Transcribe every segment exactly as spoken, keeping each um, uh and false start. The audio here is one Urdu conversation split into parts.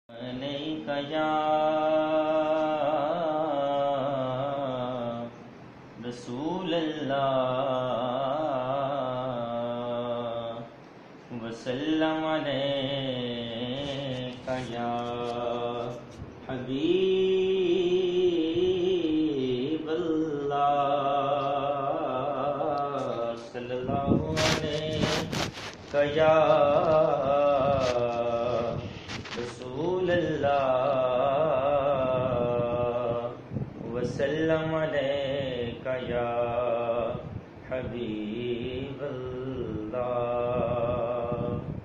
علیک یا رسول اللہ وسلم علیک یا حبیب اللہ صلی اللہ علیک یا رسول اللہ وسلم علیک یا حبیب اللہ۔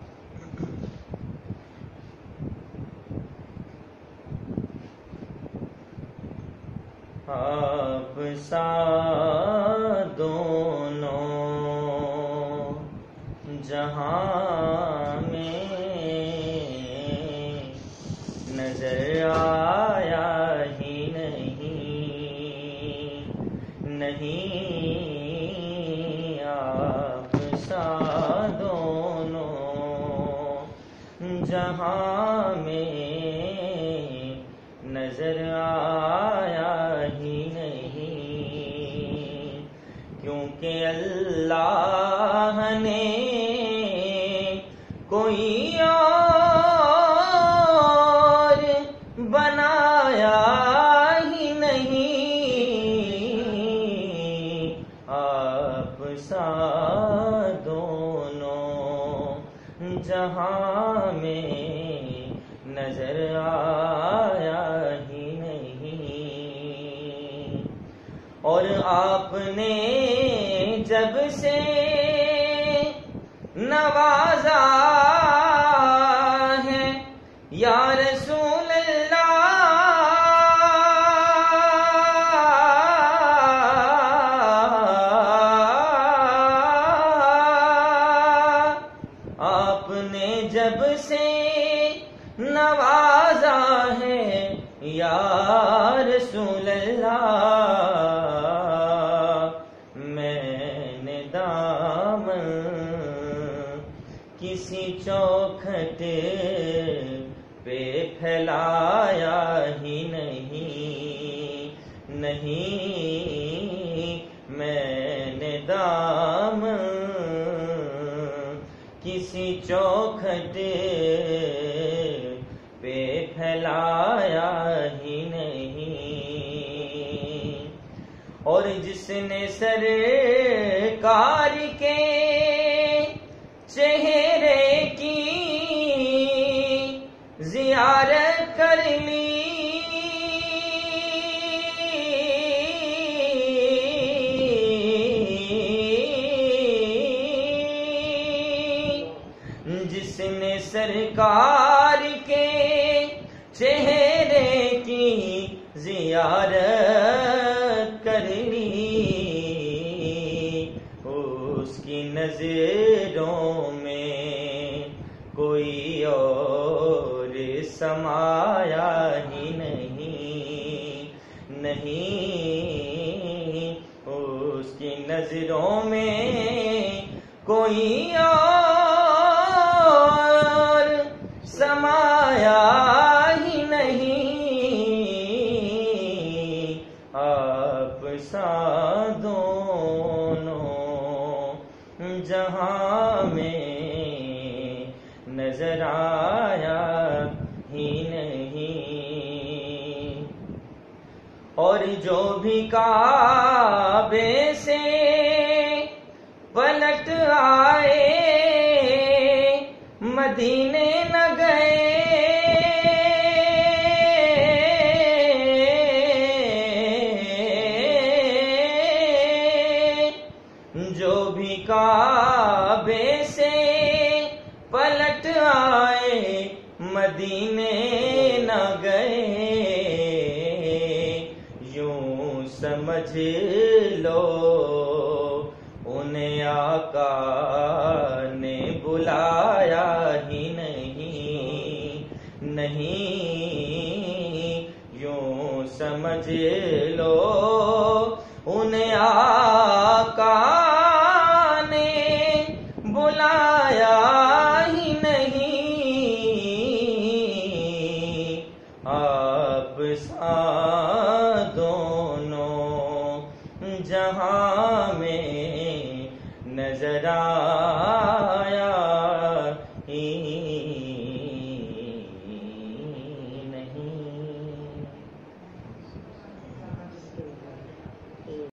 آپ سا دونوں جہاں میں نظر آیا ہی نہیں نہیں آپ سا دونوں جہاں میں نظر آیا ہی نہیں، کیونکہ اللہ نے کوئی اور بنایا ہی نہیں، آپ سا دونوں جہاں میں نظر آیا ہی نہیں۔ اور آپ نے جب سے نوازا ہے یا رسول اللہ، آپ نے جب سے نوازا ہے یا رسول اللہ، میں نے دامن کسی چوکھٹ پہ پھیلایا ہی نہیں نہیں، میں نے دامن کسی چوکھٹ پہ پھیلایا ہی نہیں۔ اور جس نے سرکار کے چہرے کی زیارت کر لی، جس نے سرکار کے چہرے کی زیارت کر لی، اس کی نظروں میں کوئی اور سمایا ہی نہیں نہیں، اس کی نظروں میں کوئی اور سمایا ہی نہیں، آپ سا دونوں جہاں میں نظر آیا ہی نہیں۔ اور جو بھی کعبے سے پلٹ آئے مدینے نہ گئے، جو بھی کعبے سے پلٹ آئے مدینے نہ گئے، یوں سمجھ لو انہیں آقا نے بلایا ہی نہیں نہیں، یوں سمجھ لو انہیں آقا نے بلایا ہی نہیں، سا دونوں جہاں میں نظر آ